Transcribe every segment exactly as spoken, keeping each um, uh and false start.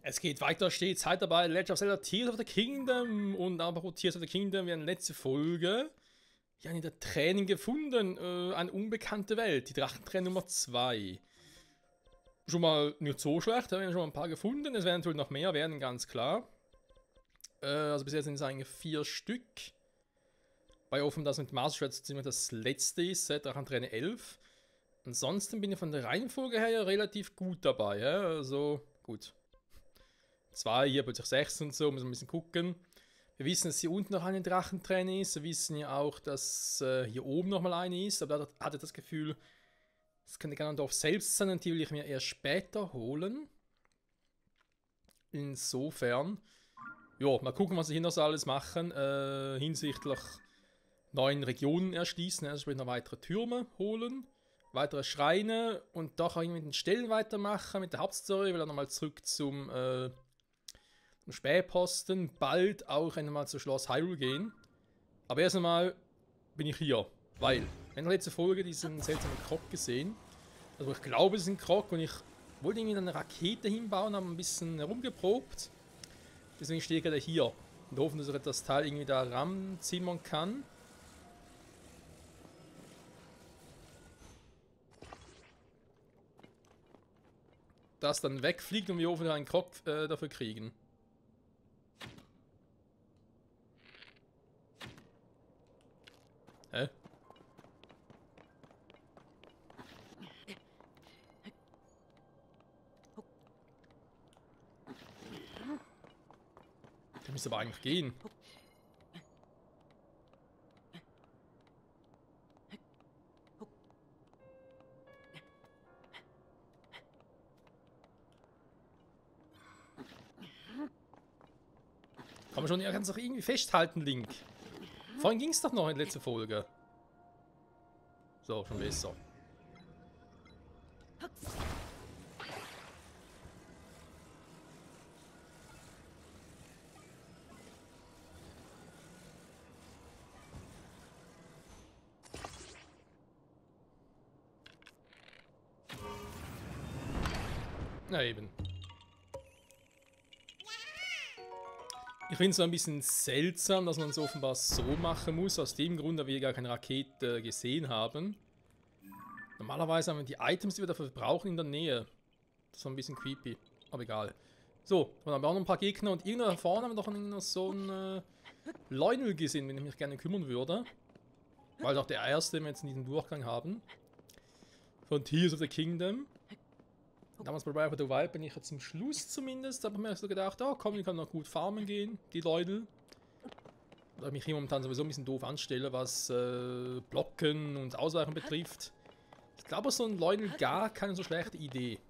Es geht weiter stets heute bei Legend of Zelda Tears of the Kingdom und aber Tears of the Kingdom, wir haben letzte Folge ja in der Training gefunden, äh, eine unbekannte Welt, die Drachenträne Nummer zwei. Schon mal nicht so schlecht, wir haben schon mal ein paar gefunden, es werden natürlich noch mehr werden, ganz klar. Äh, also bis jetzt sind es eigentlich vier Stück. Bei offen, dass mit Master Schwert ziemlich das letzte ist, Drachenträne elf. Ansonsten bin ich von der Reihenfolge her ja relativ gut dabei, ja? Also gut. zwei, hier plötzlich sechs und so, muss man ein bisschen gucken. Wir wissen, dass hier unten noch eine Drachenträne ist. Wir wissen ja auch, dass äh, hier oben nochmal eine ist. Aber da hatte ich das Gefühl, das könnte Ganondorf selbst sein und die will ich mir erst später holen. Insofern, ja, mal gucken, was wir hier noch so alles machen. Äh, hinsichtlich neuen Regionen erschließen, also sprich noch weitere Türme holen. Weitere Schreine und doch auch irgendwie mit den Stellen weitermachen, mit der Hauptstory, will dann nochmal zurück zum, äh, zum Spähposten, bald auch einmal zu Schloss Hyrule gehen. Aber erst einmal bin ich hier, weil, in der letzten Folge diesen seltsamen Krog gesehen, also ich glaube es ist ein Krog und ich wollte irgendwie eine Rakete hinbauen, habe ein bisschen herumgeprobt, deswegen stehe ich gerade hier und hoffe, dass ich das Teil irgendwie da ranzimmern kann. Das dann wegfliegt und wir hoffen, einen Krog äh, dafür kriegen. Hä? Der müsste aber eigentlich gehen. Kann man schon, er kann es doch irgendwie festhalten, Link. Vorhin ging es doch noch in der letzten Folge. So, schon besser. Na eben. Ich finde es so ein bisschen seltsam, dass man es offenbar so machen muss, aus dem Grund, da wir gar keine Rakete gesehen haben. Normalerweise haben wir die Items, die wir dafür brauchen, in der Nähe. Das ist so ein bisschen creepy, aber egal. So, dann haben wir auch noch ein paar Gegner und irgendwo da vorne haben wir doch noch so einen äh, Lionel gesehen, den ich mich gerne kümmern würde. Weil doch der erste, den wir jetzt in diesem Durchgang haben. Von Tears of the Kingdom. Damals bei Breath of the Wild bin ich ja zum Schluss zumindest, aber mir so gedacht, oh komm, ich kann noch gut farmen gehen, die Leute. Da ich mich hier momentan sowieso ein bisschen doof anstelle, was äh, Blocken und Ausweichen betrifft. Ich glaube, so ein Lionel gar keine so schlechte Idee.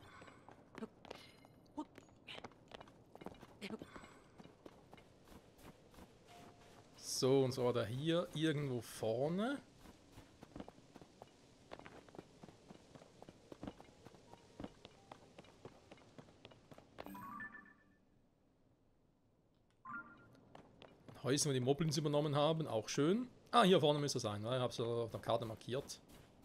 So, und so war der hier irgendwo vorne. Häuser, wo die Moblins übernommen haben, auch schön. Ah, hier vorne müsste es sein, ne? Ich habe es auf der Karte markiert.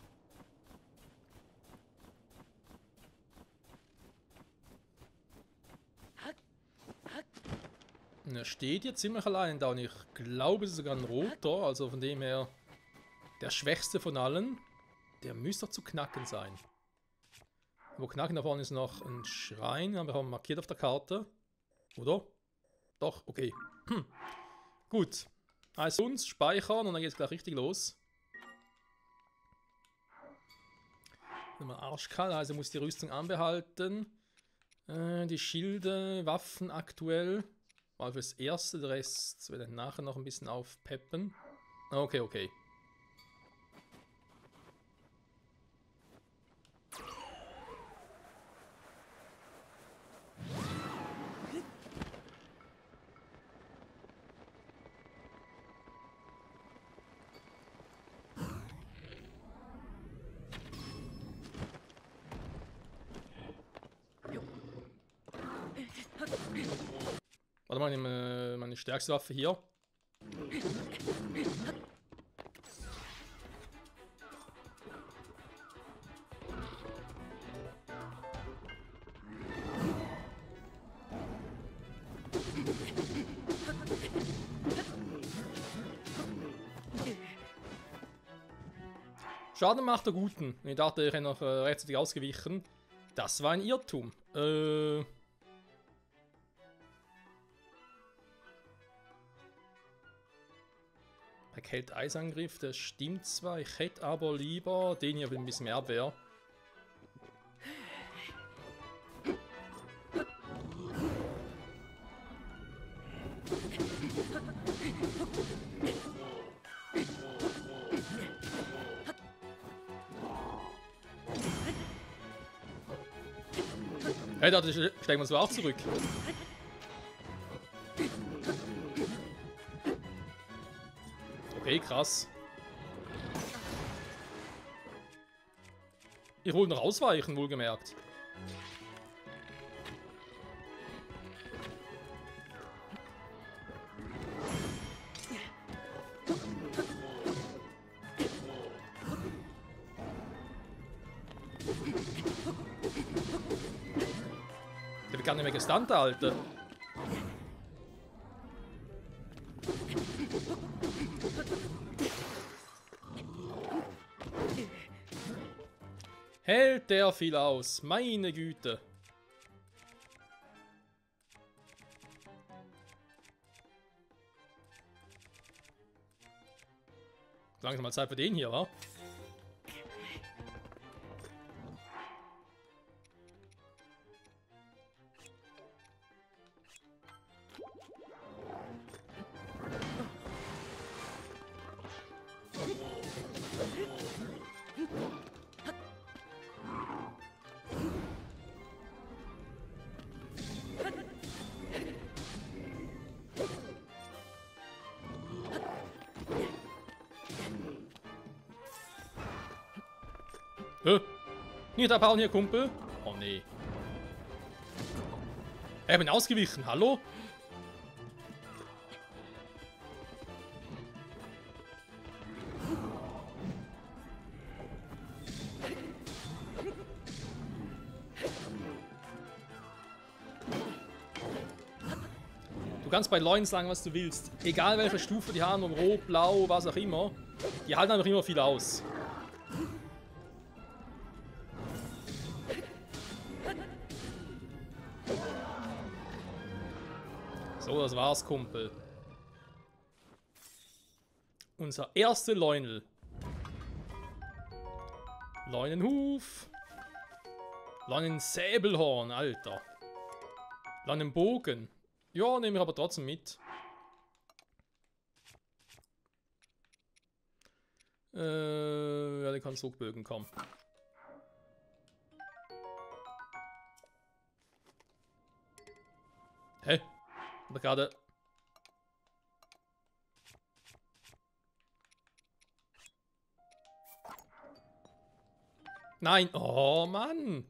Und er steht jetzt ziemlich allein da und ich glaube, es ist sogar ein roter, also von dem her der schwächste von allen. Der müsste doch zu knacken sein. Wo knacken, da vorne ist noch ein Schrein, haben wir markiert auf der Karte. Oder? Doch, okay. Hm. Gut, also uns speichern und dann geht es gleich richtig los. Nochmal arschkalt, also muss die Rüstung anbehalten. Äh, die Schilde, Waffen aktuell. Mal fürs Erste, der Rest werde ich nachher noch ein bisschen aufpeppen. Okay, okay. Warte mal, ich nehme meine stärkste Waffe hier. Schaden macht der Guten. Ich dachte, ich hätte noch äh, rechtzeitig ausgewichen. Das war ein Irrtum. Äh... Bei Kälte-Eisangriff, das stimmt zwar. Ich hätte aber lieber den hier mit ein bisschen mehr Abwehr. Hey, da steigen wir so auch zurück. Okay, krass. Ich wollte noch ausweichen, wohlgemerkt. Der wird gar nicht mehr gestunt, Alter. Hält der viel aus, meine Güte. Langsam mal Zeit für den hier, wa? Hä? Nicht abhauen hier, Kumpel. Oh nee. Ich bin ausgewichen, hallo? Du kannst bei Loins sagen, was du willst. Egal welche Stufe die haben, um Rot, Blau, was auch immer. Die halten einfach immer viel aus. So, das war's, Kumpel. Unser erster Leunel. Leunenhuf. Leunensäbelhorn, Alter. Leunenbogen. Ja, nehme ich aber trotzdem mit. Äh, ja, die Konstruktbögen kommen. Hä? Aber gerade. Nein, oh Mann.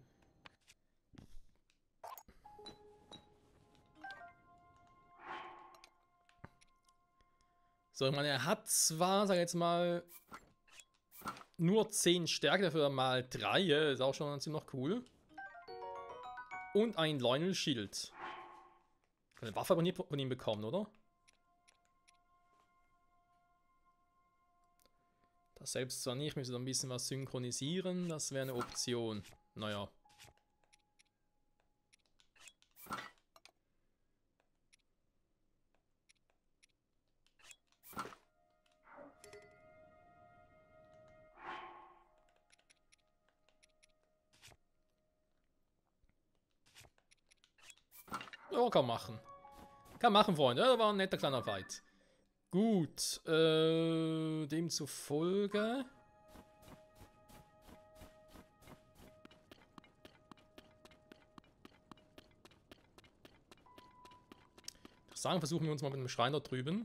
So, ich meine, er hat zwar, sag ich jetzt mal, nur zehn Stärke, dafür mal drei, ist auch schon ziemlich cool. Und ein Leunel-Schild. Eine Waffe aber nie von ihm bekommen, oder? Das selbst zwar nicht, ich müsste da ein bisschen was synchronisieren, das wäre eine Option. Naja. Ja, kann machen. Kann machen, Freunde. Ja, war ein netter kleiner Fight. Gut. Äh, demzufolge. Ich sagen, versuchen wir uns mal mit dem Schrein da drüben.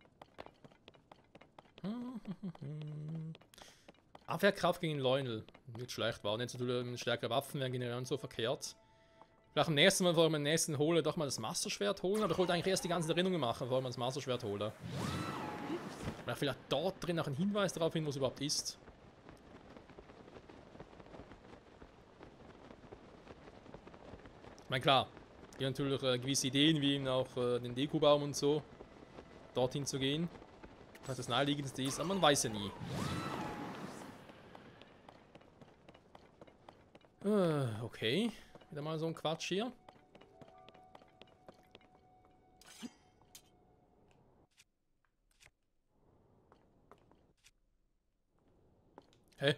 Abwehrkraft gegen Leunel. Nicht schlecht, war nicht so viele stärkere Waffen, wären generell so verkehrt. Vielleicht am nächsten Mal, bevor ich meinen nächsten hole, doch mal das Masterschwert holen. Aber ich wollte eigentlich erst die ganzen Erinnerungen machen, bevor ich mal das Masterschwert hole. Vielleicht vielleicht dort drin noch ein Hinweis darauf hin, wo es überhaupt ist. Ich meine, klar, hier natürlich äh, gewisse Ideen, wie eben auch äh, den Dekobaum und so, dorthin zu gehen. Was das naheliegendste ist, aber man weiß ja nie. Äh, okay. Wieder mal so ein Quatsch hier. Hä?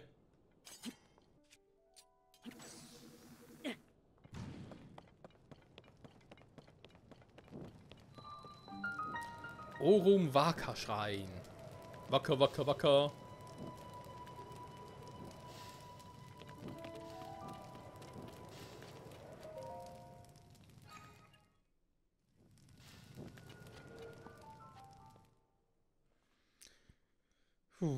Orum Waka Schrein. Wacker, wacker, wacker. Puh.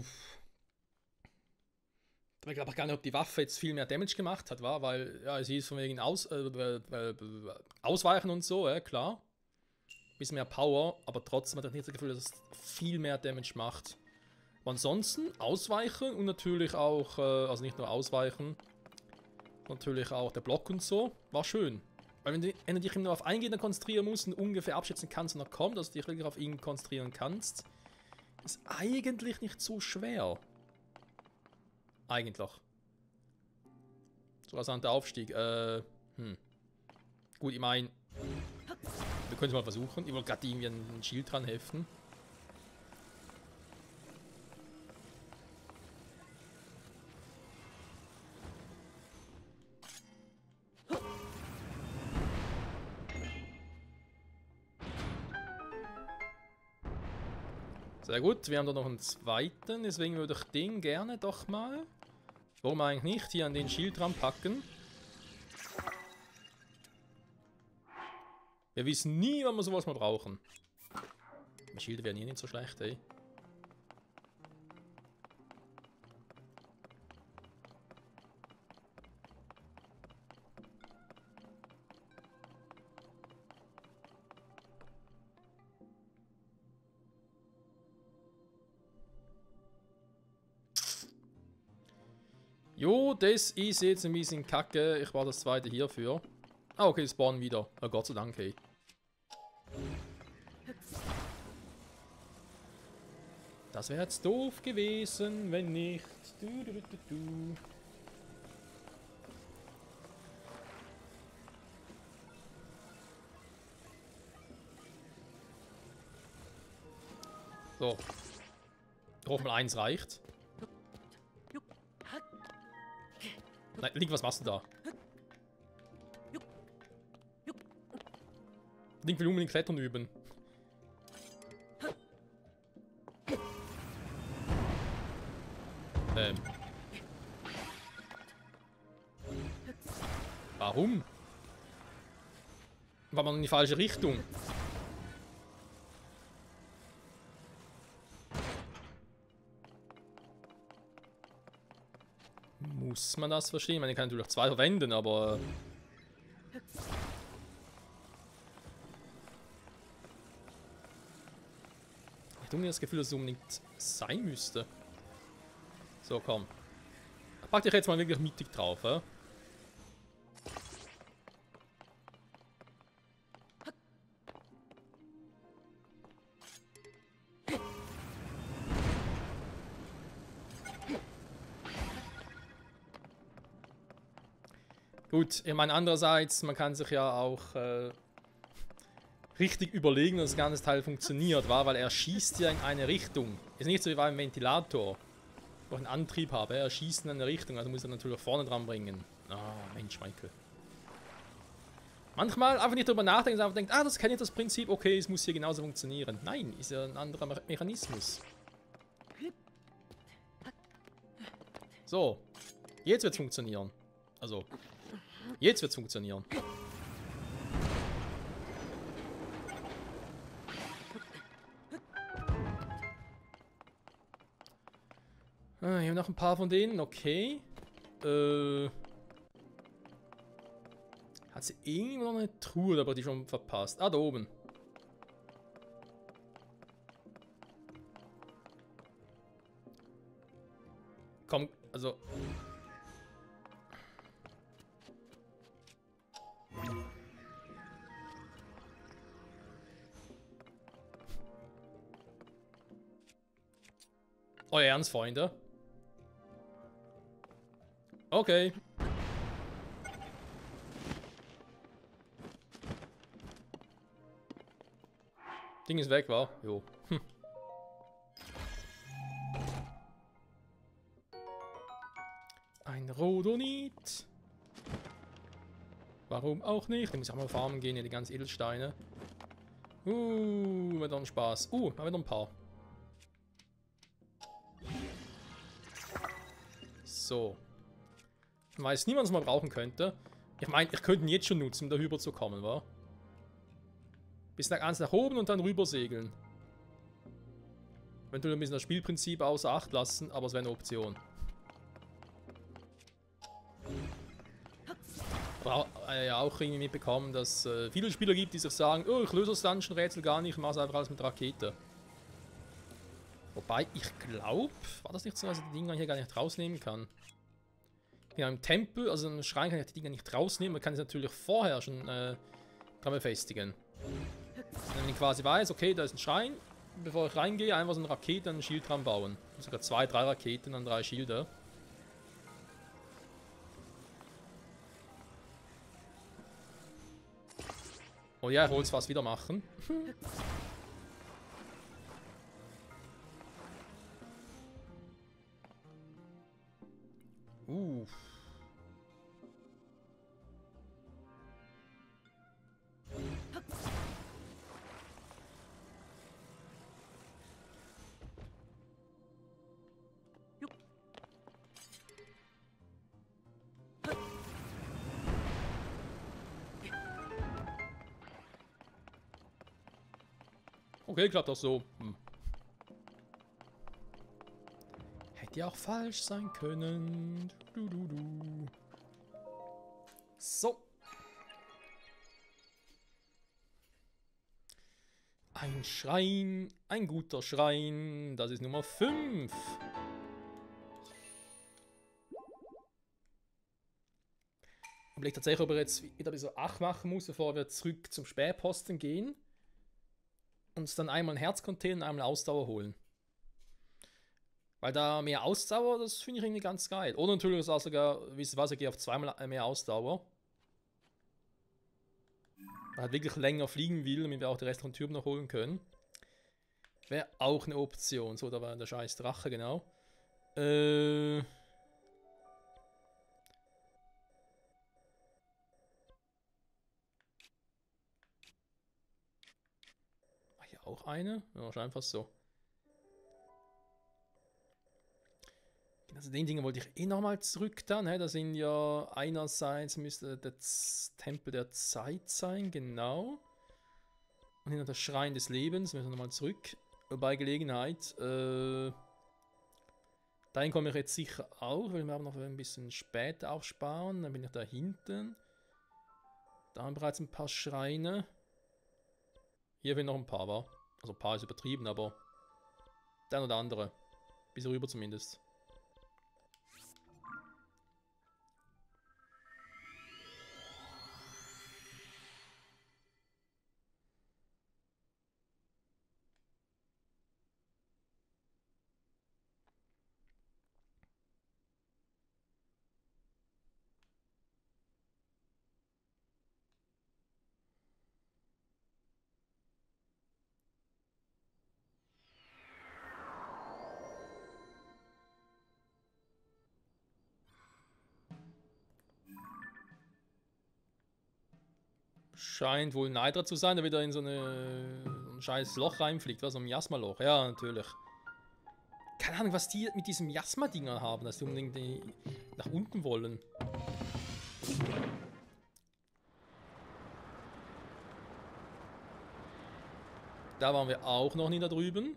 Ich glaube auch gar nicht, ob die Waffe jetzt viel mehr Damage gemacht hat, war, weil, ja, sie ist von wegen Aus, äh, äh, äh, Ausweichen und so, ja, klar. Bisschen mehr Power, aber trotzdem hat er nicht das Gefühl, dass es viel mehr Damage macht. Aber ansonsten Ausweichen und natürlich auch, äh, also nicht nur Ausweichen, natürlich auch der Block und so, war schön. Weil wenn du, wenn du dich nur auf einen Gegner konzentrieren musst und ungefähr abschätzen kannst, wann er kommt, dass du dich wirklich auf ihn konzentrieren kannst, ist eigentlich nicht so schwer. Eigentlich. So rasanter Aufstieg. Äh, hm. Gut, ich meine, wir können es mal versuchen. Ich wollte gerade irgendwie ein Shield dran heften. Sehr gut, wir haben da noch einen zweiten, deswegen würde ich den gerne doch mal, warum eigentlich nicht, hier an den Shield dran packen. Wir wissen nie, wann wir sowas mal brauchen. Die Schilde wären hier nicht so schlecht, ey. Jo, das ist jetzt ein bisschen kacke. Ich war das zweite hierfür. Ah, okay, spawnen wieder. Oh, Gott sei Dank, ey. Das wäre jetzt doof gewesen, wenn nicht. Du, du, du, du, du. So. Ich hoffe mal, eins reicht. Nein, Link, was machst du da? Link will unbedingt Klettern üben. Ähm. Warum? War man in die falsche Richtung? Muss man das verstehen? Man kann natürlich zwei verwenden, aber... Ich habe mir das Gefühl, dass es unbedingt sein müsste. So, komm. Pack dich jetzt mal wirklich mittig drauf, ja? Gut, ich meine, andererseits, man kann sich ja auch äh, richtig überlegen, dass das ganze Teil funktioniert, war, weil er schießt ja in eine Richtung. Ist nicht so wie beim Ventilator, wo ich einen Antrieb habe. Er schießt in eine Richtung, also muss er natürlich vorne dran bringen. Ah, oh, Mensch, Michael. Manchmal einfach nicht darüber nachdenken, sondern denkt, ah, das kenne ich das Prinzip, okay, es muss hier genauso funktionieren. Nein, ist ja ein anderer Me Mechanismus. So, jetzt wird es funktionieren. Also, jetzt wird es funktionieren. Ah, hier haben noch ein paar von denen, okay. Äh... Hat sie irgendwo noch eine Truhe, aber die schon verpasst. Ah, da oben. Komm, also... Euer Ernst, Freunde? Okay. Ding ist weg, war? Jo. Hm. Ein Rhodonit. Warum auch nicht? Ich muss auch mal farmen gehen, hier die ganzen Edelsteine. Uh, wird dann Spaß. Uh, haben wir noch ein paar. So. Ich weiß nie, wann es mal brauchen könnte. Ich meine, ich könnte ihn jetzt schon nutzen, um da rüber zu kommen, wa? Bis nach, ganz nach oben und dann rüber segeln. Eventuell ein bisschen das Spielprinzip außer Acht lassen, aber es wäre eine Option. Aber äh, ja, auch irgendwie mitbekommen, dass äh, viele Spieler gibt, die sich sagen, oh, ich löse das Dungeon-Rätsel gar nicht, ich mache es einfach alles mit Rakete. Wobei, ich glaube, war das nicht so, dass ich die Dinger hier gar nicht rausnehmen kann? Ja, im Tempel, also im Schrein kann ich die Dinger nicht rausnehmen, man kann sie natürlich vorher schon äh, dran befestigen. Wenn ich quasi weiß, okay, da ist ein Schrein, bevor ich reingehe, einfach so eine Rakete und ein Schild dran bauen. Sogar zwei, drei Raketen und drei Schilder. Oh ja, ich wollte es fast wieder machen. uh. Okay, klappt auch so. Hm. Hätte ja auch falsch sein können. Du, du, du. So. Ein Schrein, ein guter Schrein. Das ist Nummer fünf. Ich überlege tatsächlich, ob er jetzt wieder ein bisschen Ach machen muss, bevor wir zurück zum Spähposten gehen. Uns dann einmal ein Herzcontainer und einmal Ausdauer holen. Weil da mehr Ausdauer, das finde ich irgendwie ganz geil. Oder natürlich ist auch sogar, wisst ihr was, ich gehe auf zweimal mehr Ausdauer. Man halt wirklich länger fliegen will, damit wir auch die restlichen Türen noch holen können. Wäre auch eine Option. So, da war der scheiß Drache, genau. Äh... Hier auch eine? Ja, wahrscheinlich fast so. Also den Dingen wollte ich eh nochmal zurück dann. Ne? Da sind ja einerseits müsste der Z Tempel der Zeit sein, genau. Und hinter der Schrein des Lebens müssen wir nochmal zurück. Bei Gelegenheit. Äh, dahin komme ich jetzt sicher auch, weil wir aber noch ein bisschen später aufsparen. Dann bin ich da hinten. Da haben wir bereits ein paar Schreine. Hier will noch ein paar, war. Also ein paar ist übertrieben, aber der oder andere. Bis rüber zumindest. Scheint wohl ein Neidra zu sein, der wieder in so eine, ein scheiß Loch reinfliegt, was so ein Miasma-Loch. Ja, natürlich. Keine Ahnung, was die mit diesem Miasma-Dinger haben, dass die unbedingt die nach unten wollen. Da waren wir auch noch nie da drüben.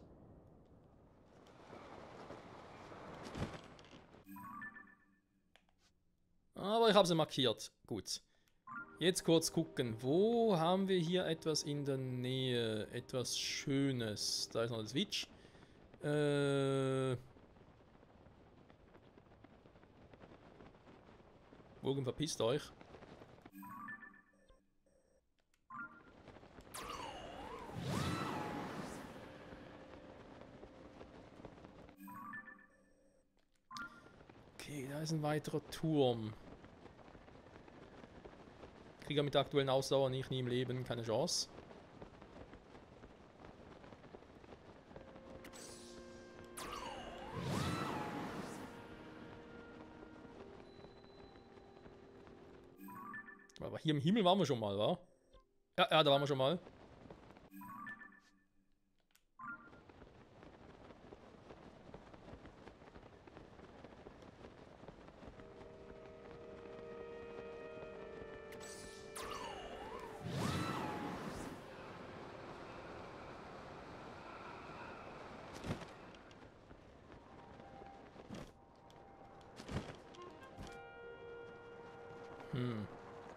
Aber ich habe sie markiert. Gut. Jetzt kurz gucken. Wo haben wir hier etwas in der Nähe? Etwas Schönes. Da ist noch das Switch. Äh... Wogen, verpisst euch. Okay, da ist ein weiterer Turm. Krieger mit der aktuellen Ausdauer nicht, nie im Leben, keine Chance. hier im Himmel waren wir schon mal, wa? Ja, ja, da waren wir schon mal. Hm.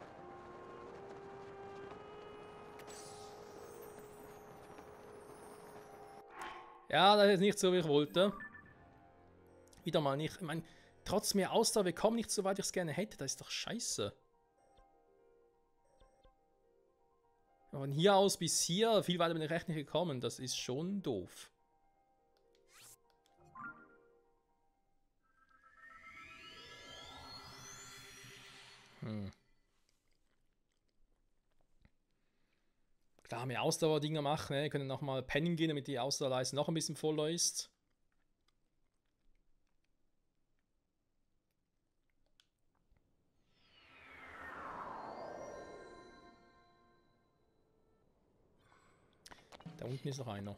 Ja, das ist nicht so, wie ich wollte. Wieder mal nicht. Ich meine, trotz mehr Ausdauer, wir kommen nicht so weit, wie ich es gerne hätte. Das ist doch scheiße. Von hier aus bis hier, viel weiter bin ich echt nicht gekommen. Das ist schon doof. Hm. Klar, mehr Ausdauerdinger machen, ne? Wir können nochmal pennen gehen, damit die Ausdauerleiste noch ein bisschen voller ist. Da unten ist noch einer.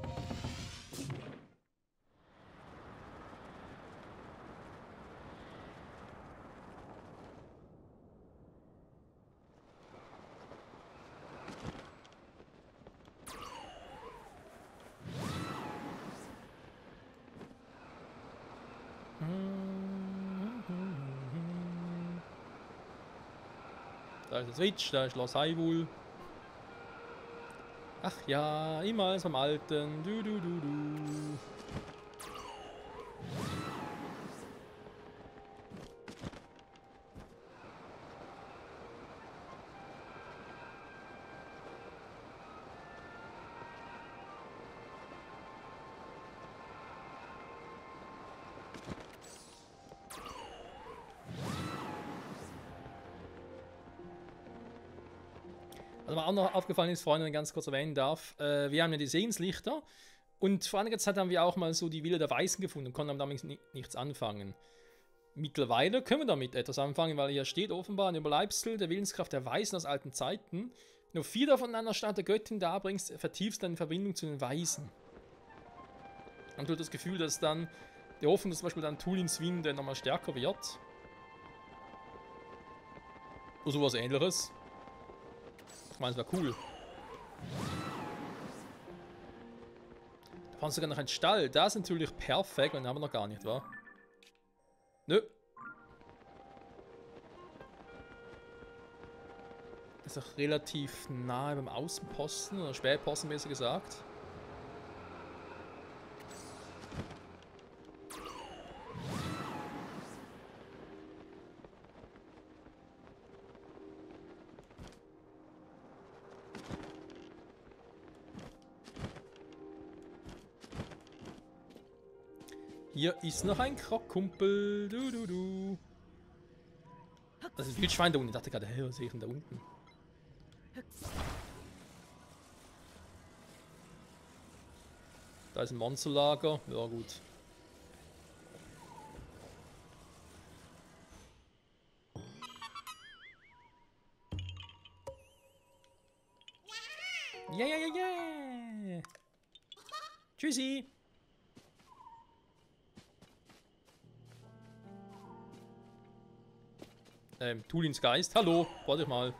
Da ist der Switch, da ist Schloss Hyrule. Ach ja, immer als beim Alten. Du, du, du, du. Also was auch noch aufgefallen ist, Freunde, wenn ich ganz kurz erwähnen darf, äh, wir haben ja die Sehenslichter und vor einiger Zeit haben wir auch mal so die Villa der Weißen gefunden und konnten damit ni nichts anfangen. Mittlerweile können wir damit etwas anfangen, weil hier steht offenbar ein Überbleibsel der Willenskraft der Weisen aus alten Zeiten. Nur vier davon an einer Stadt der Göttin darbringst, vertiefst deine Verbindung zu den Weisen. Und du hast das Gefühl, dass dann die Hoffnung, dass zum Beispiel dann Tulins Winde nochmal stärker wird. Oder sowas Ähnliches. Ich meine, es wäre cool. Da fand sogar noch ein Stall. Das ist natürlich perfekt. Und den haben wir noch gar nicht, wa? Nö. Das ist auch relativ nahe beim Außenposten. Oder Spätposten, besser gesagt. Hier ist noch ein Krockkumpel. Du, du, du. Das ist ein Wildschwein da unten. Ich dachte gerade, hey, was sehe ich denn da unten? Da ist ein Monsterlager. Ja, gut. Ja, ja, ja, ja. Tschüssi. Ähm, Tulins Geist. Hallo, warte ich mal.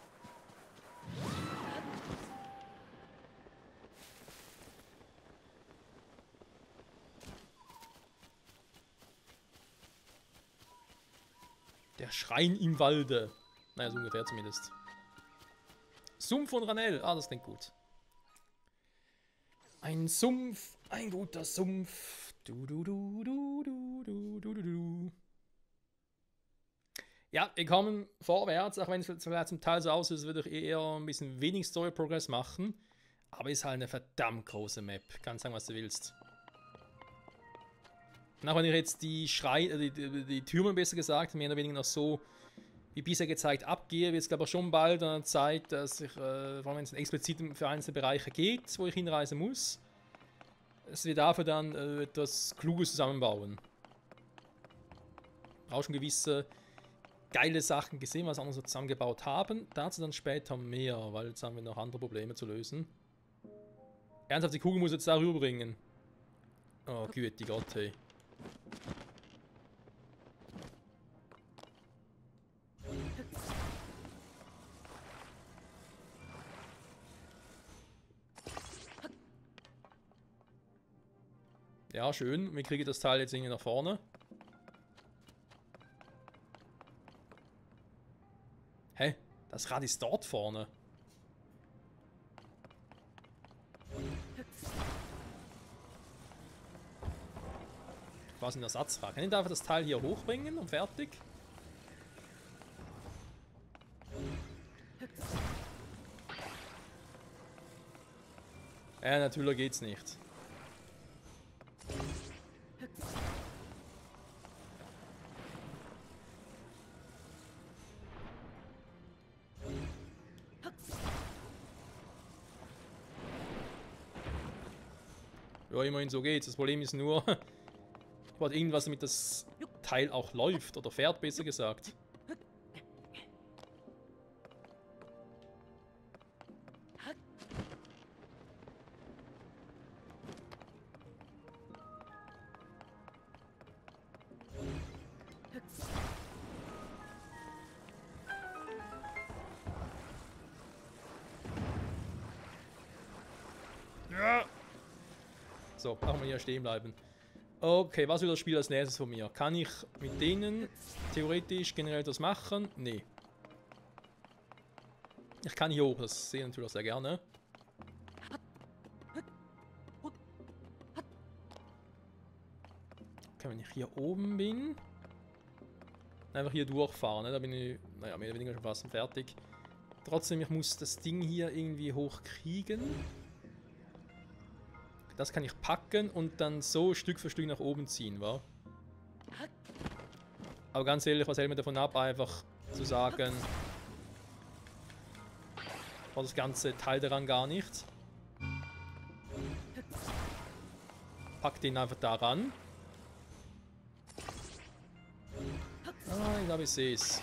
Der Schrein im Walde. Naja, so ungefähr zumindest. Sumpf von Ranel. Ah, das klingt gut. Ein Sumpf, ein guter Sumpf. Du, du, du, du, du, du, du, du, du. Ja, wir kommen vorwärts, auch wenn es zum Teil so aussieht, als würde ich eher ein bisschen wenig Story Progress machen. Aber ist halt eine verdammt große Map. Kannst sagen, was du willst. Und auch wenn ich jetzt die Schrei, die, die, die Türme besser gesagt, mehr oder weniger noch so wie bisher gezeigt abgehe, wird es glaube ich schon bald an der Zeit, dass ich, äh, vor allem wenn es explizit für einzelne Bereiche geht, wo ich hinreisen muss, dass wir dafür dann äh, etwas Kluges zusammenbauen. Auch schon gewisse geile Sachen gesehen, was andere so zusammengebaut haben. Dazu dann später mehr, weil jetzt haben wir noch andere Probleme zu lösen. Ernsthaft, die Kugel muss jetzt da rüberbringen. Oh, güte Gott, hey. Ja, schön. Wir kriegen das Teil jetzt irgendwie nach vorne. Hä? Das Rad ist dort vorne. Quasi ein Ersatzrad. Kann ich einfach das Teil hier hochbringen und fertig? Ja, natürlich geht's nicht. Ja, immerhin so geht's. Das Problem ist nur, ich brauche irgendwas, damit das Teil auch läuft oder fährt, besser gesagt. Ja. So, machen wir hier stehen bleiben. Okay, was will das Spiel als nächstes von mir? Kann ich mit denen theoretisch generell das machen? Nee. Ich kann hier hoch, das sehe ich natürlich sehr gerne. Okay, wenn ich hier oben bin, einfach hier durchfahren, ne? Da bin ich, naja, mehr oder weniger schon fast fertig. Trotzdem, ich muss das Ding hier irgendwie hochkriegen. Das kann ich packen und dann so Stück für Stück nach oben ziehen, wa? Aber ganz ehrlich, was hält mir davon ab, einfach zu sagen, war das ganze Teil daran gar nicht. Pack den einfach da ran. Ah, ich glaube, ich sehe es.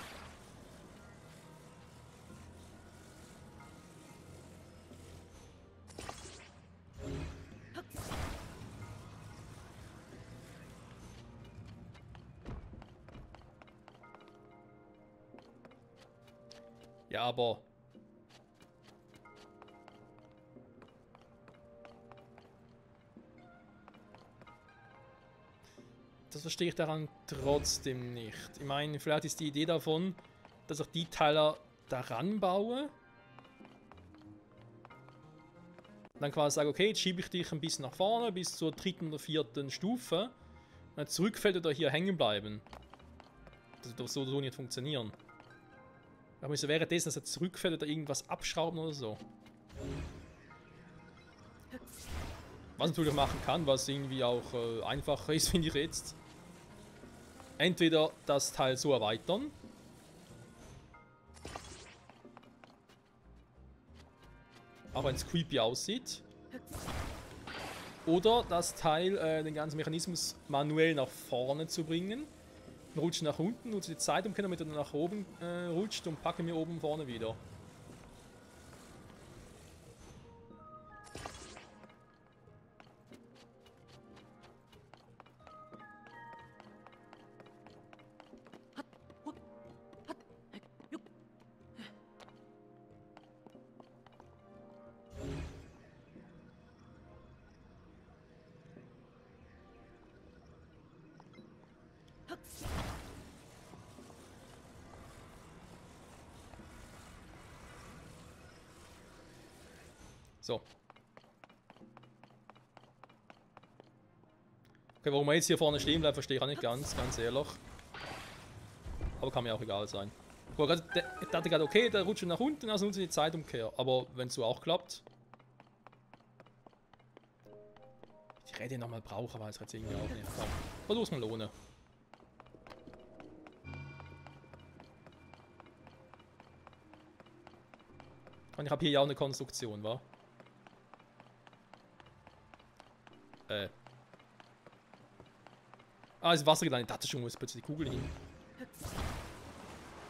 Ja, aber... Das verstehe ich daran trotzdem nicht. Ich meine, vielleicht ist die Idee davon, dass ich die Teile daran baue. Dann quasi sage, okay, jetzt schiebe ich dich ein bisschen nach vorne, bis zur dritten oder vierten Stufe. Und dann zurückfällt oder hier hängen bleiben. Das wird so, so nicht funktionieren. Aber es wäre währenddessen, dass er zurückfällt oder irgendwas abschrauben oder so. Was natürlich machen kann, was irgendwie auch äh, einfacher ist, finde ich jetzt. Entweder das Teil so erweitern. Auch wenn es creepy aussieht. Oder das Teil, äh, den ganzen Mechanismus manuell nach vorne zu bringen. Rutscht nach unten, nutze die Zeit, um damit er nach oben äh, rutscht und packe mir oben vorne wieder. So. Okay, warum er jetzt hier vorne stehen bleibt, verstehe ich auch nicht ganz, ganz ehrlich. Aber kann mir auch egal sein. Ich dachte gerade, okay, der rutscht nach unten, also nutze die Zeitumkehr. Aber wenn es so auch klappt. Ich Räder nochmal brauche, aber es hat irgendwie auch nicht. Versuch's mal ohne. Und ich habe hier ja auch eine Konstruktion, wa? Äh. Ah, ist Wasser gelandet. Ich dachte schon, wo ist plötzlich die Kugel hin?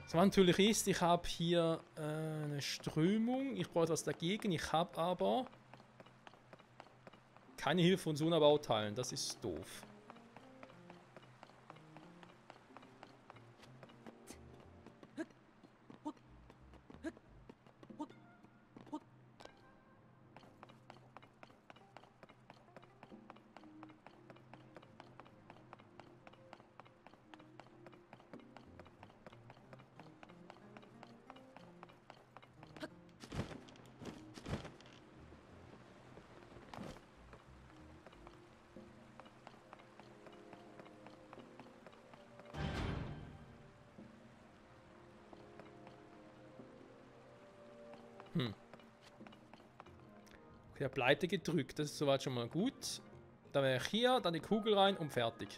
Was natürlich ist, ich habe hier äh, eine Strömung. Ich brauche etwas dagegen. Ich habe aber keine Hilfe von Sona-Bauteilen. Das ist doof. Hm. Okay, der Pleite gedrückt. Das ist soweit schon mal gut. Da wäre ich hier, dann die Kugel rein und fertig.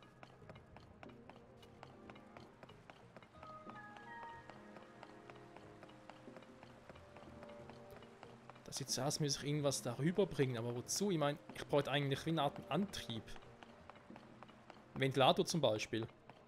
Das sieht so aus, als müsste ich irgendwas darüber bringen. Aber wozu? Ich meine, ich brauche eigentlich wie eine Art Antrieb. Ein Ventilator zum Beispiel.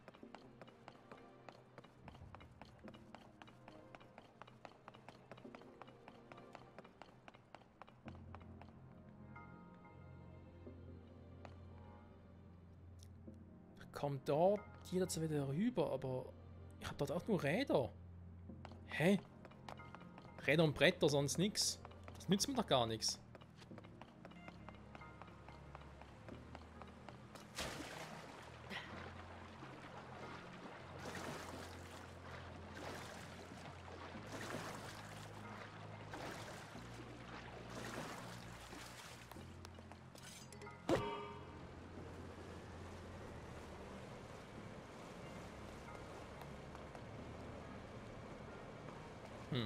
Kommt dort jederzeit wieder rüber, aber ich habe dort auch nur Räder. Hä? Räder und Bretter, sonst nichts. Das nützt mir doch gar nichts. Hm.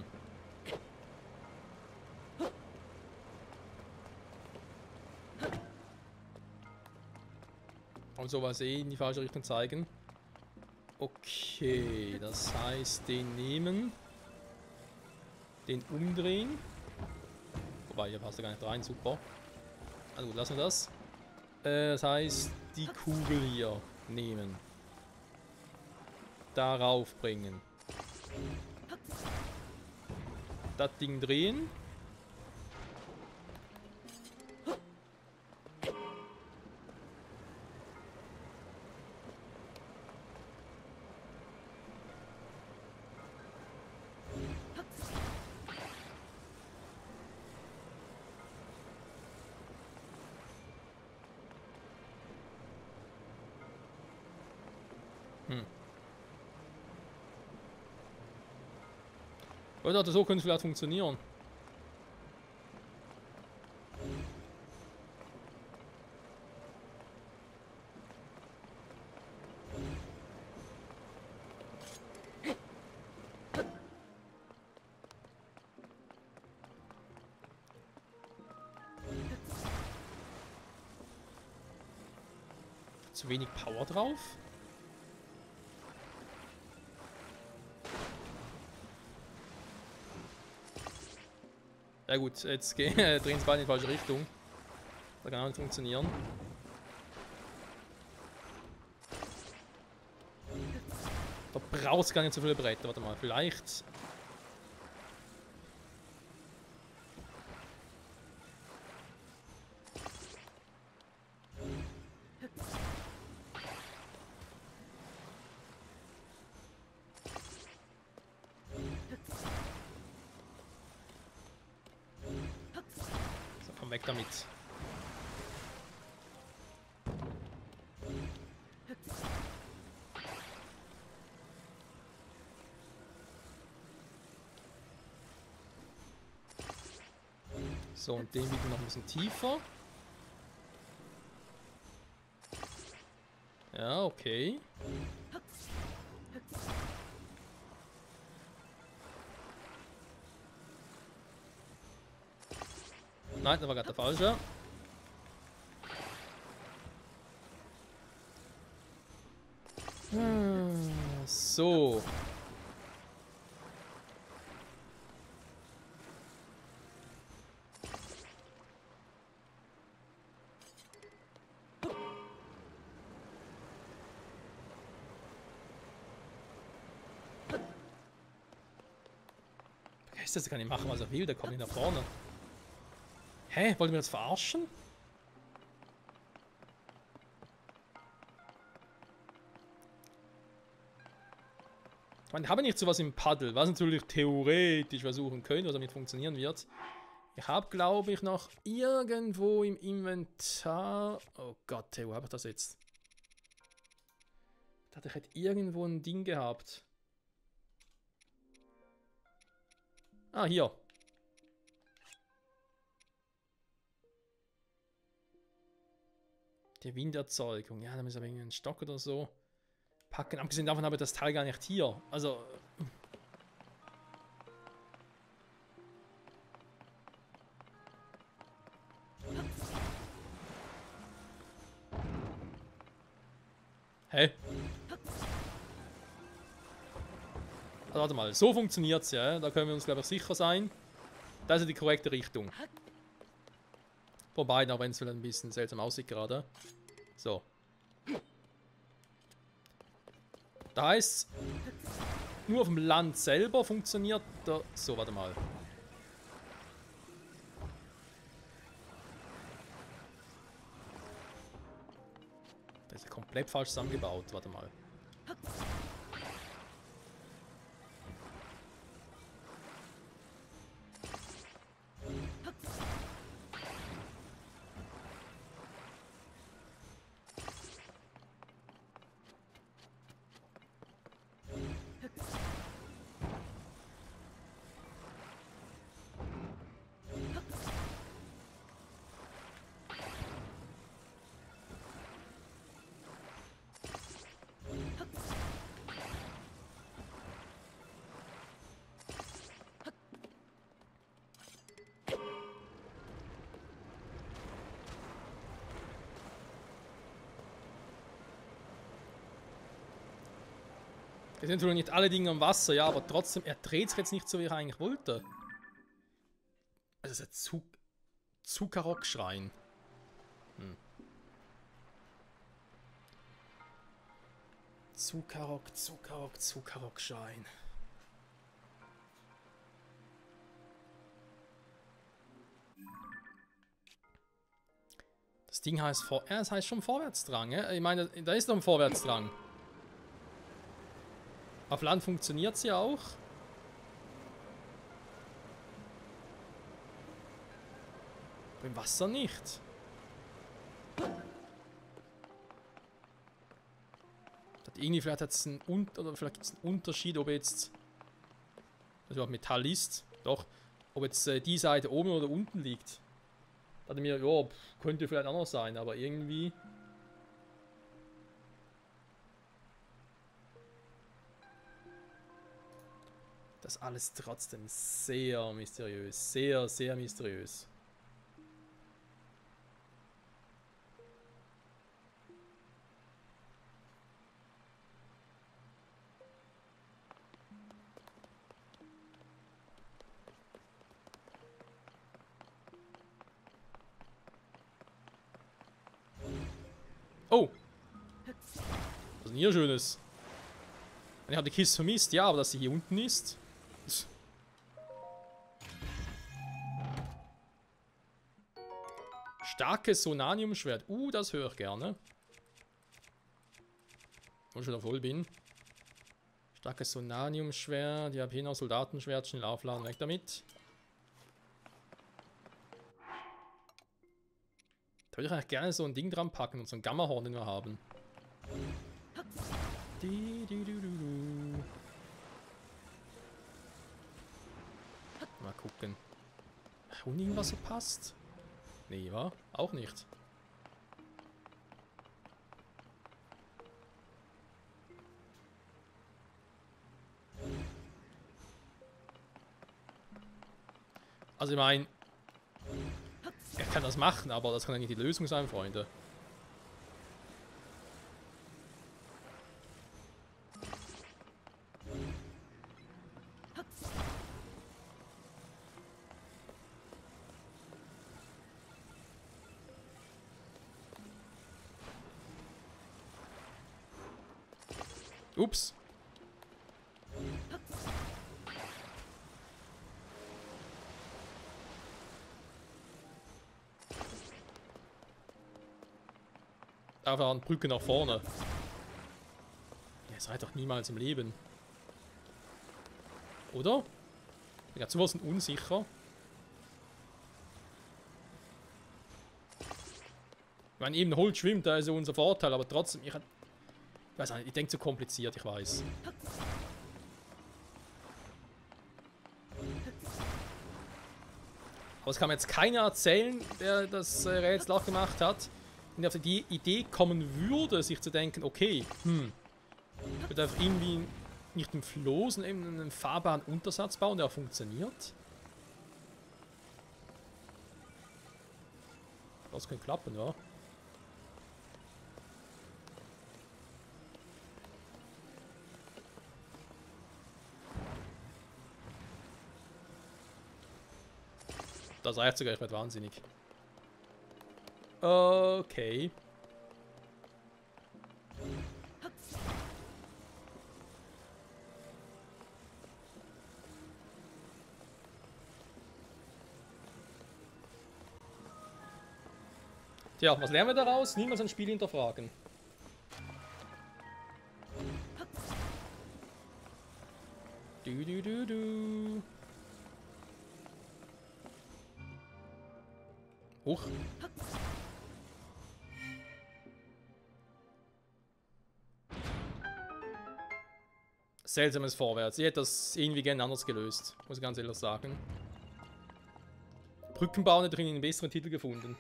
Und sowas eh in die falsche Richtung zeigen. Okay, das heißt, den nehmen. Den umdrehen. Wobei, hier passt er gar nicht rein, super. Also gut, lassen wir das. Äh, das heißt, die Kugel hier nehmen. Darauf bringen. Das Ding drehen. Hm. Oder so könnte es vielleicht funktionieren. Zu wenig Power drauf? Ja gut, jetzt drehen es beide in die falsche Richtung. Das kann auch nicht funktionieren. Da brauchst du gar nicht so viele Bretter. Warte mal, vielleicht... So, komm weg damit. So, und den bieten noch ein bisschen tiefer. Ja, okay. Nein, das war gerade der falsche. Hm, so. Ist das, der kann ich machen, was er will, der kommt nicht nach vorne. Hä? Wollen wir das verarschen? Ich meine, ich habe nicht sowas im Paddel, was natürlich theoretisch versuchen könnte, was damit funktionieren wird. Ich habe, glaube ich, noch irgendwo im Inventar... Oh Gott, hey, wo habe ich das jetzt? Ich dachte, ich hätte irgendwo ein Ding gehabt. Ah, hier. Die Winderzeugung. Ja, da müssen wir irgendwie einen Stock oder so packen. Abgesehen davon habe ich das Teil gar nicht hier. Also... Hä? Also, warte mal, so funktioniert es ja. Da können wir uns, glaube ich, sicher sein. Das ist die korrekte Richtung. Wobei, auch wenn es vielleicht ein bisschen seltsam aussieht gerade. So. Da heißt nur auf dem Land selber funktioniert der... So, warte mal. Das ist ja komplett falsch zusammengebaut. Warte mal. Es sind natürlich nicht alle Dinge am Wasser, ja, aber trotzdem, er dreht sich jetzt nicht so, wie er eigentlich wollte. Also, es ist ein Zug Zuckerrock-Schrein. Hm. Zuckerrock, Zuckerrock, Zuckerrock-Schrein. Das Ding heißt, vor ja, das heißt schon Vorwärtsdrang, ja? Ich meine, da ist noch ein Vorwärtsdrang. Auf Land funktioniert es ja auch. Im Wasser nicht. Irgendwie vielleicht hat es einen, oder vielleicht gibt's einen Unterschied, ob jetzt das überhaupt Metall ist. Doch, ob jetzt äh, die Seite oben oder unten liegt. Da dachte mir, ja, könnte vielleicht anders sein, aber irgendwie. Das alles trotzdem sehr mysteriös. Sehr, sehr mysteriös. Oh! Was ist denn hier Schönes? Ich habe die Kiste vermisst, ja, aber dass sie hier unten ist. Starkes Sonanium-Schwert. Uh, das höre ich gerne. Wo ich schon voll bin. Starkes Sonanium-Schwert. Ich habe hier noch Soldatenschwert. Schnell aufladen, weg damit. Da würde ich eigentlich gerne so ein Ding dran packen und so ein Gamma-Horn, den wir haben. Die, die, du, du, du. Mal gucken. Und irgendwas so passt? Nee, wa? Auch nicht. Also ich meine, er kann das machen, aber das kann ja nicht die Lösung sein, Freunde. Ups. einfach an Brücke nach vorne. Ihr seid doch niemals im Leben. Oder? Ich bin sowas unsicher. Ich meine, eben Holz schwimmt, da ist ja unser Vorteil, aber trotzdem, ich, ich weiß nicht, ich denke zu kompliziert, ich weiß. Aber es kann mir jetzt keiner erzählen, der das Rätsel auch gemacht hat, wenn er auf die Idee kommen würde, sich zu denken, okay, hm, ich würde einfach irgendwie nicht einen Floß, sondern eben einen fahrbaren Untersatz bauen, der auch funktioniert. Das könnte klappen, ja. Das reicht sogar, ich werde wahnsinnig. Okay. Tja, was lernen wir daraus? Niemals ein Spiel hinterfragen. Du, du, du, du. Huch. Seltsames Vorwärts. Ich hätte das irgendwie gerne anders gelöst. Muss ich ganz ehrlich sagen. Brückenbau hätte ich einen besseren Titel gefunden.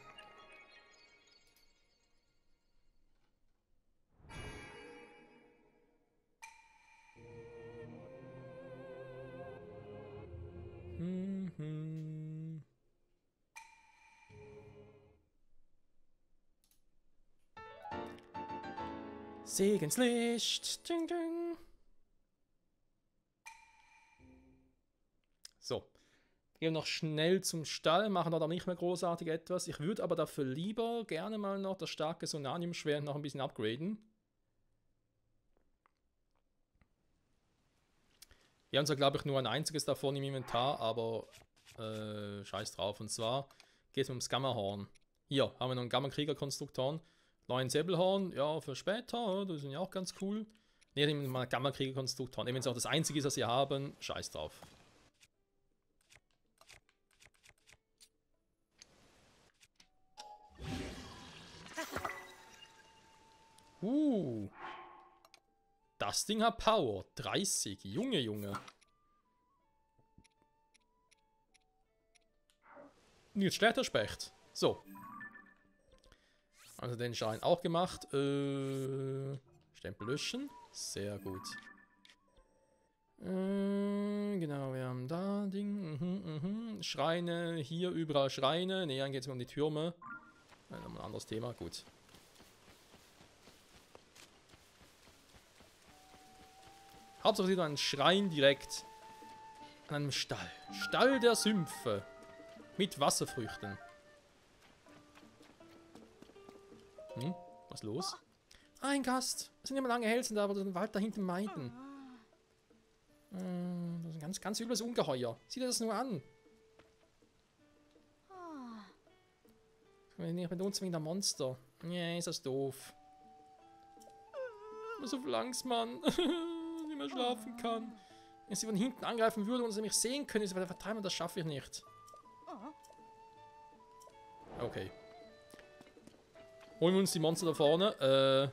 Mhm. Segenslicht. Ding, ding. So. Gehen noch schnell zum Stall, machen dort auch nicht mehr großartig etwas. Ich würde aber dafür lieber gerne mal noch das starke Sonanium-Schwert noch ein bisschen upgraden. Wir haben zwar, glaube ich, nur ein einziges davon im Inventar, aber äh, scheiß drauf. Und zwar geht es ums Gamma-Horn. Hier haben wir noch ein Gamma-Krieger-Konstruktorn. Neuen Säbelhorn, ja, für später, das sind ja auch ganz cool. Ne, nehmen wir mal Gamma-Krieger-Konstruktorn. Wenn es auch das einzige ist, was wir haben, scheiß drauf. Uh. Das Ding hat Power. dreißig. Junge, Junge. Jetzt schlägt der Specht. So. Also den Schein auch gemacht. Äh, Stempel löschen. Sehr gut. Äh, genau, wir haben da Ding. Mhm, mhm. Schreine. Hier überall Schreine. Ne, dann geht es um die Türme. Äh, nochmal ein anderes Thema. Gut. Hauptsache sieht man einen Schrein direkt an einem Stall. Stall der Sümpfe. Mit Wasserfrüchten. Hm, was los? Ah, ein Gast. Es sind immer lange Hälsen da, aber den Wald da hinten meiden. Hm, das ist ein ganz, ganz übles Ungeheuer. Sieh dir das nur an. Nicht mit uns wegen der Monster. Nee, ist das doof. So langsam, Mann. Nicht mehr schlafen kann. Wenn sie von hinten angreifen würde und sie mich sehen können, ist aber der Vertreiber, das schaffe ich nicht. Okay. Holen wir uns die Monster da vorne. Äh.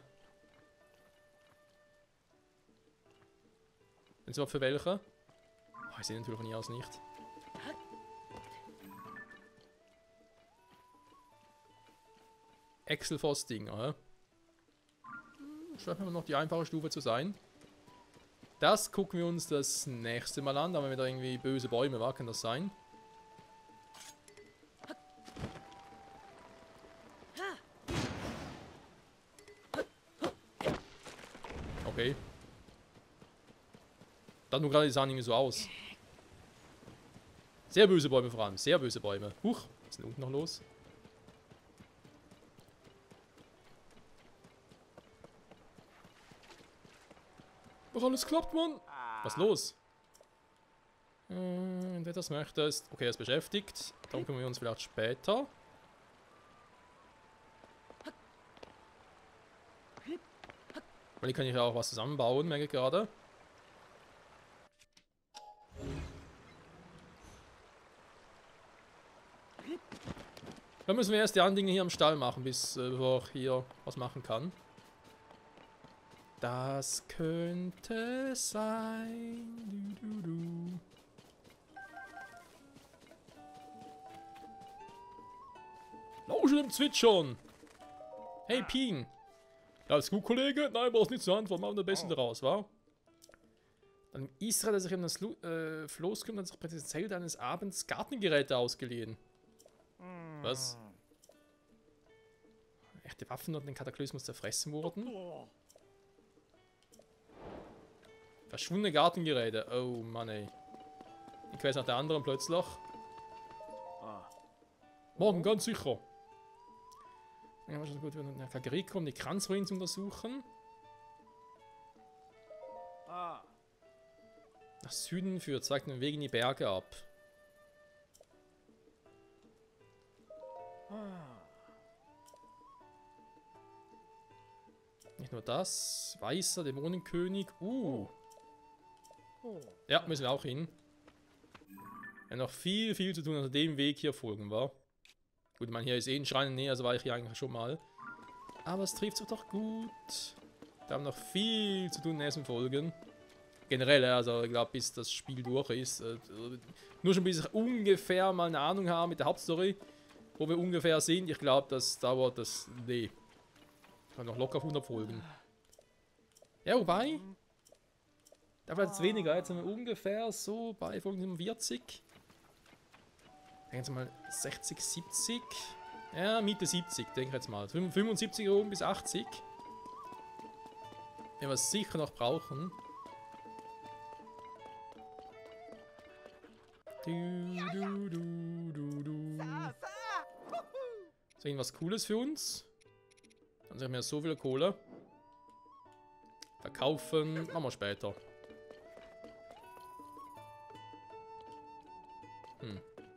Wenn sie für welche? Oh, ich sehe natürlich von hier aus nicht. Exelfoss-Dinger, hä? Scheint mir noch die einfache Stufe zu sein. Das gucken wir uns das nächste Mal an. Da haben wir wieder irgendwie böse Bäume, war, kann das sein? Okay. Dann nur gerade, die sahen irgendwie so aus. Sehr böse Bäume vor allem, sehr böse Bäume. Huch, was ist denn unten noch los? Doch alles klappt, Mann. Was ist los? Äh, wenn du das möchtest. Okay, er ist beschäftigt. Dann kümmern wir uns vielleicht später. Weil hier kann ich ja auch was zusammenbauen, merke ich gerade. Dann müssen wir erst die anderen Dinge hier am Stall machen, bis äh, wir hier was machen kann. Das könnte sein. Du, du, du. Lausche dem Zwitschern. Hey, Pien. Alles gut, Kollege? Nein, brauchst nicht zur Antwort. Machen wir am besten daraus, wa? Dann Israel, der sich um das Lu äh, Floß kümmert, hat sich bei diesem Zelt eines Abends Gartengeräte ausgeliehen. Was? Echte Waffen und den Kataklysmus zerfressen wurden? Verschwundene Gartengeräte. Oh Mann, ey. Ich weiß nach der anderen plötzlich. Morgen ganz sicher. Dann haben wir schon gut, wenn wir nach Kagerik kommen, die Kranzruinen zu untersuchen. Nach Süden führt, zeigt den Weg in die Berge ab. Nicht nur das. Weißer Dämonenkönig. Uh. Ja, müssen wir auch hin. Ja, noch viel, viel zu tun, also dem Weg hier folgen wir. Gut, ich meine, hier ist eh ein Schrein in der Nähe, also war ich hier eigentlich schon mal. Aber es trifft sich doch gut. Da haben wir noch viel zu tun in den nächsten Folgen. Generell, also ich glaube, bis das Spiel durch ist. Äh, nur schon bis ich ungefähr mal eine Ahnung habe mit der Hauptstory, wo wir ungefähr sind. Ich glaube, das dauert das... Nee. Ich kann noch locker hundert Folgen. Ja, wobei... Da war jetzt weniger. Jetzt sind wir ungefähr so bei Folgen siebenundvierzig. Denken Sie mal sechzig, siebzig. Ja, Mitte siebzig, denke ich jetzt mal. fünfundsiebzig rum bis achtzig. Wenn wir es sicher noch brauchen. Du, du, du, du, du. Ist irgendwas Cooles für uns? Dann haben wir so viel Kohle. Verkaufen, machen wir später. Hm.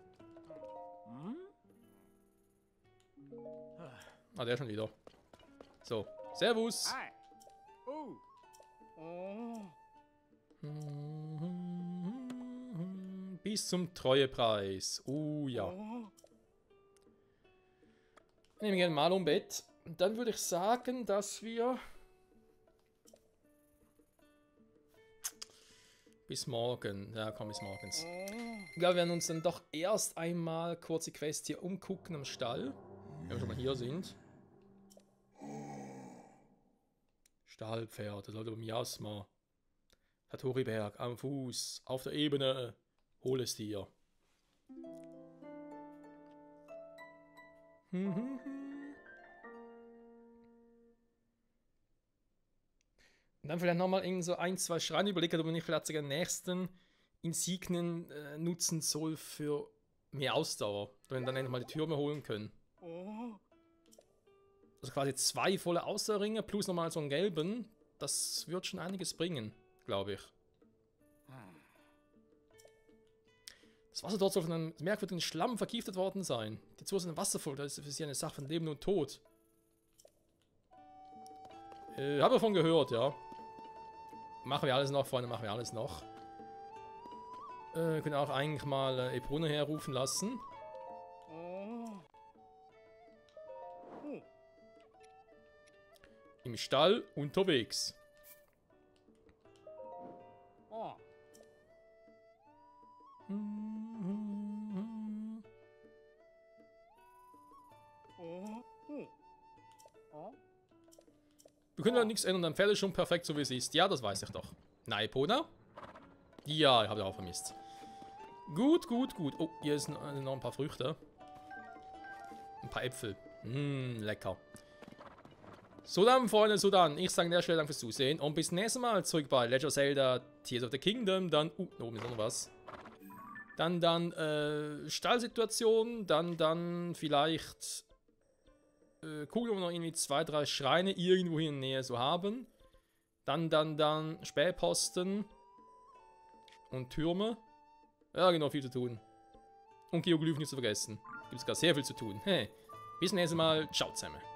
Ah, der schon wieder. So, Servus. Bis zum Treuepreis. Oh ja. Nehmen wir gerne mal um Bett. Und dann würde ich sagen, dass wir bis morgen. Ja, komm, bis morgens. Ich glaube, wir werden uns dann doch erst einmal kurz die Quest hier umgucken am Stall. Wenn wir schon mal hier sind. Stallpferd, das sollte Miasma. Hattoriberg am Fuß, auf der Ebene. Hol es dir. Und dann vielleicht nochmal irgend so ein, zwei Schreine überlegen, ob man nicht vielleicht sogar den nächsten Insignien äh, nutzen soll für mehr Ausdauer. Wenn wir dann endlich mal die Türme holen können. Also quasi zwei volle Ausdauerringe plus nochmal so einen gelben. Das wird schon einiges bringen, glaube ich. Das Wasser dort soll von einem merkwürdigen Schlamm vergiftet worden sein. Die Zuhause in Wasservoll, das ist für sie eine Sache von Leben und Tod. Äh, hab davon gehört, ja. Machen wir alles noch, Freunde, machen wir alles noch. Äh, können auch eigentlich mal äh, Ebrune herrufen lassen. Im Stall unterwegs. Wir können ja nichts ändern, dein Pferd ist schon perfekt, so wie es ist. Ja, das weiß ich doch. Na, Epona? Ja, ich habe ja auch vermisst. Gut, gut, gut. Oh, hier sind noch ein paar Früchte. Ein paar Äpfel. Mmm, lecker. So dann, Freunde, so dann. Ich sage an der Stelle Dank fürs Zusehen und bis nächstes Mal zurück bei Legend of Zelda Tears of the Kingdom. Dann, uh, da oben ist noch was. Dann, dann, äh, Stallsituation. Dann, dann vielleicht, äh, gucken, ob wir noch irgendwie zwei, drei Schreine irgendwo hier in der Nähe so haben. Dann, dann, dann, Spähposten. Und Türme. Ja, genau, viel zu tun. Und Geoglyphen nicht zu vergessen. Gibt es gar sehr viel zu tun. Hey, bis nächstes Mal. Ciao zusammen.